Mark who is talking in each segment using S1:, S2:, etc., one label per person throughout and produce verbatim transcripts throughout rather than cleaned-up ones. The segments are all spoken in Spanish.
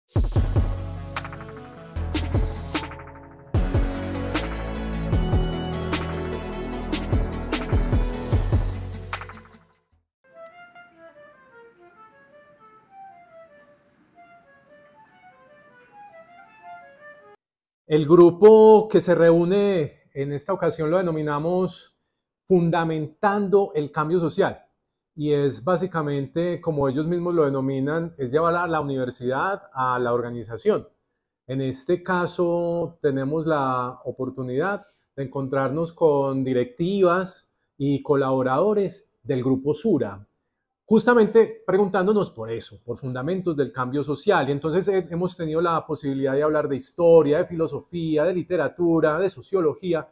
S1: El grupo que se reúne en esta ocasión lo denominamos Fundamentando el Cambio Social y es básicamente, como ellos mismos lo denominan, es llevar a la universidad a la organización. En este caso tenemos la oportunidad de encontrarnos con directivas y colaboradores del Grupo Sura, justamente preguntándonos por eso, por fundamentos del cambio social. Y entonces eh, hemos tenido la posibilidad de hablar de historia, de filosofía, de literatura, de sociología,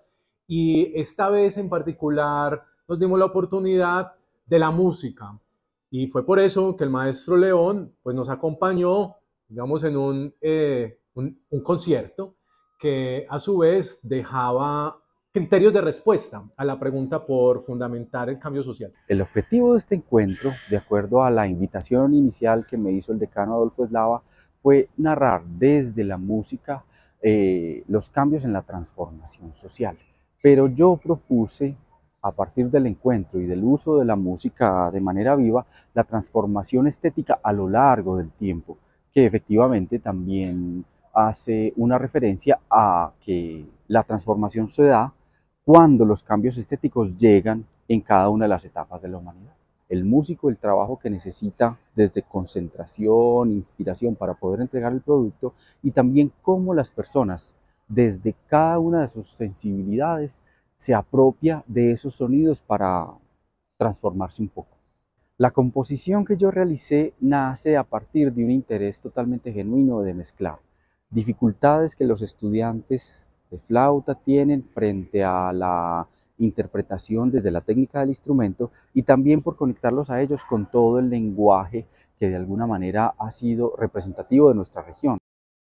S1: y esta vez en particular nos dimos la oportunidad de la música. Y fue por eso que el maestro León pues, nos acompañó, digamos, en un, eh, un, un concierto que a su vez dejaba criterios de respuesta a la pregunta por fundamentar el cambio social.
S2: El objetivo de este encuentro, de acuerdo a la invitación inicial que me hizo el decano Adolfo Eslava, fue narrar desde la música eh, los cambios en la transformación social. Pero yo propuse, a partir del encuentro y del uso de la música de manera viva, la transformación estética a lo largo del tiempo, que efectivamente también hace una referencia a que la transformación se da cuando los cambios estéticos llegan en cada una de las etapas de la humanidad. El músico, el trabajo que necesita desde concentración, inspiración para poder entregar el producto, y también cómo las personas desde cada una de sus sensibilidades se apropia de esos sonidos para transformarse un poco. La composición que yo realicé nace a partir de un interés totalmente genuino de mezclar dificultades que los estudiantes de flauta tienen frente a la interpretación desde la técnica del instrumento, y también por conectarlos a ellos con todo el lenguaje que de alguna manera ha sido representativo de nuestra región.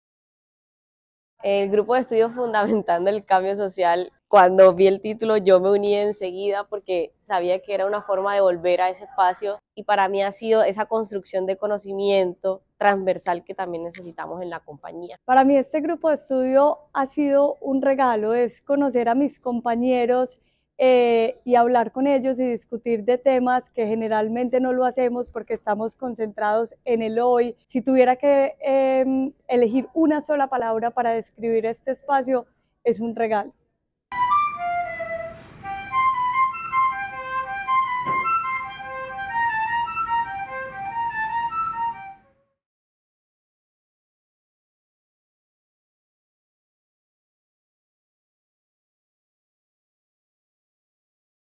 S3: El grupo de estudios Fundamentando el Cambio Social, cuando vi el título yo me uní enseguida porque sabía que era una forma de volver a ese espacio, y para mí ha sido esa construcción de conocimiento transversal que también necesitamos en la compañía.
S4: Para mí este grupo de estudio ha sido un regalo, es conocer a mis compañeros eh, y hablar con ellos y discutir de temas que generalmente no lo hacemos porque estamos concentrados en el hoy. Si tuviera que eh, elegir una sola palabra para describir este espacio, es un regalo.